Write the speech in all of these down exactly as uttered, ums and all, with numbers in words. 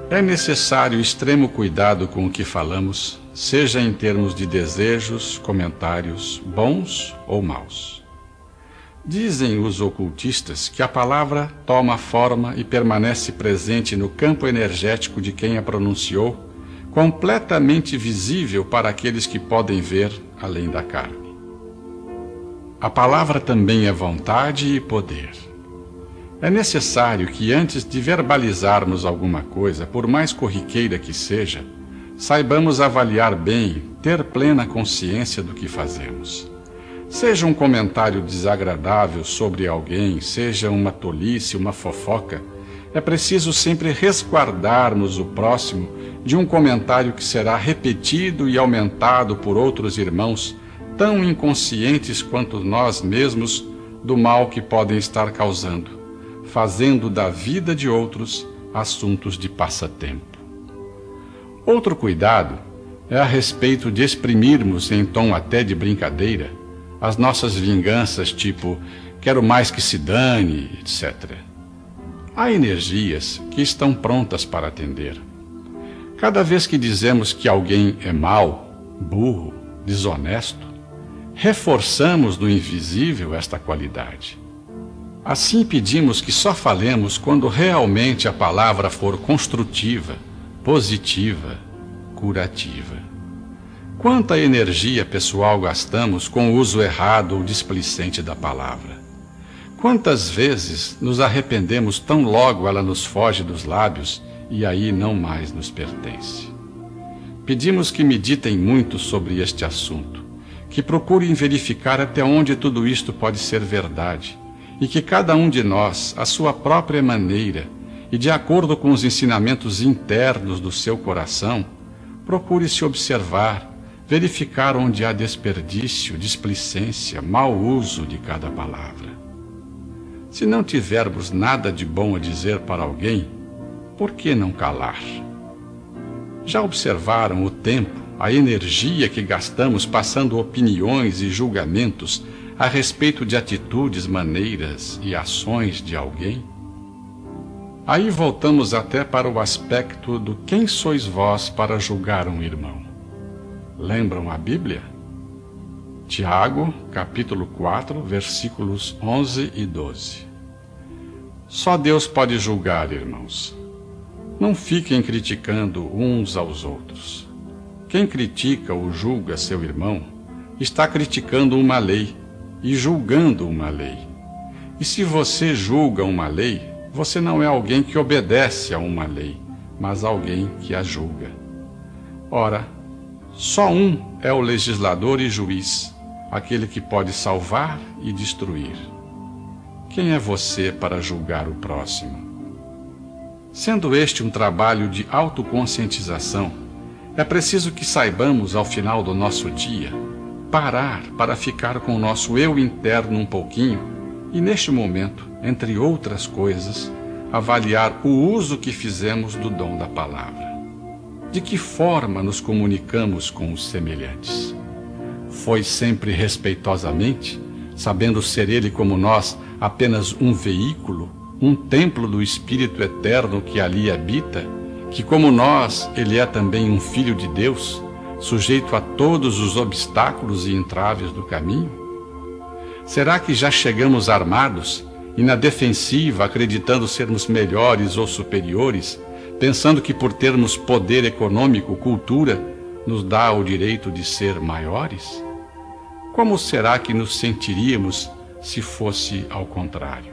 É necessário extremo cuidado com o que falamos, seja em termos de desejos, comentários, bons ou maus. Dizem os ocultistas que a palavra toma forma e permanece presente no campo energético de quem a pronunciou, completamente visível para aqueles que podem ver além da carne. A palavra também é vontade e poder. É necessário que antes de verbalizarmos alguma coisa, por mais corriqueira que seja, saibamos avaliar bem, ter plena consciência do que fazemos. Seja um comentário desagradável sobre alguém, seja uma tolice, uma fofoca, é preciso sempre resguardarmos o próximo de um comentário que será repetido e aumentado por outros irmãos, tão inconscientes quanto nós mesmos do mal que podem estar causando, fazendo da vida de outros assuntos de passatempo. Outro cuidado é a respeito de exprimirmos, em tom até de brincadeira, as nossas vinganças, tipo, quero mais que se dane, etcétera. Há energias que estão prontas para atender. Cada vez que dizemos que alguém é mau, burro, desonesto, reforçamos no invisível esta qualidade. Assim pedimos que só falemos quando realmente a palavra for construtiva, positiva, curativa. Quanta energia pessoal gastamos com o uso errado ou displicente da palavra? Quantas vezes nos arrependemos tão logo ela nos foge dos lábios e aí não mais nos pertence? Pedimos que meditem muito sobre este assunto, que procurem verificar até onde tudo isto pode ser verdade, e que cada um de nós, à sua própria maneira e de acordo com os ensinamentos internos do seu coração, procure se observar, verificar onde há desperdício, displicência, mau uso de cada palavra. Se não tivermos nada de bom a dizer para alguém, por que não calar? Já observaram o tempo, a energia que gastamos passando opiniões e julgamentos a respeito de atitudes, maneiras e ações de alguém? Aí voltamos até para o aspecto do quem sois vós para julgar um irmão. Lembram a Bíblia? Tiago, capítulo quatro, versículos onze e doze. Só Deus pode julgar, irmãos. Não fiquem criticando uns aos outros. Quem critica ou julga seu irmão está criticando uma lei e julgando uma lei. E se você julga uma lei, você não é alguém que obedece a uma lei, mas alguém que a julga. Ora, só um é o legislador e juiz, aquele que pode salvar e destruir. Quem é você para julgar o próximo? Sendo este um trabalho de autoconscientização, é preciso que saibamos, ao final do nosso dia, parar para ficar com o nosso eu interno um pouquinho e, neste momento, entre outras coisas, avaliar o uso que fizemos do dom da palavra. De que forma nos comunicamos com os semelhantes? Foi sempre respeitosamente, sabendo ser ele como nós apenas um veículo, um templo do Espírito Eterno que ali habita, que como nós ele é também um filho de Deus, sujeito a todos os obstáculos e entraves do caminho? Será que já chegamos armados e na defensiva, acreditando sermos melhores ou superiores, pensando que por termos poder econômico, cultura, nos dá o direito de ser maiores? Como será que nos sentiríamos se fosse ao contrário?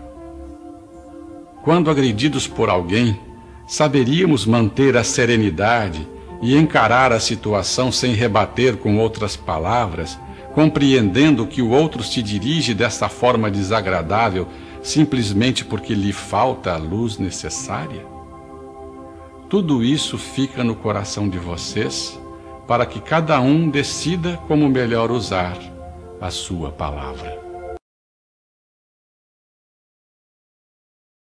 Quando agredidos por alguém, saberíamos manter a serenidade e encarar a situação sem rebater com outras palavras, compreendendo que o outro se dirige dessa forma desagradável simplesmente porque lhe falta a luz necessária? Tudo isso fica no coração de vocês, para que cada um decida como melhor usar a sua palavra.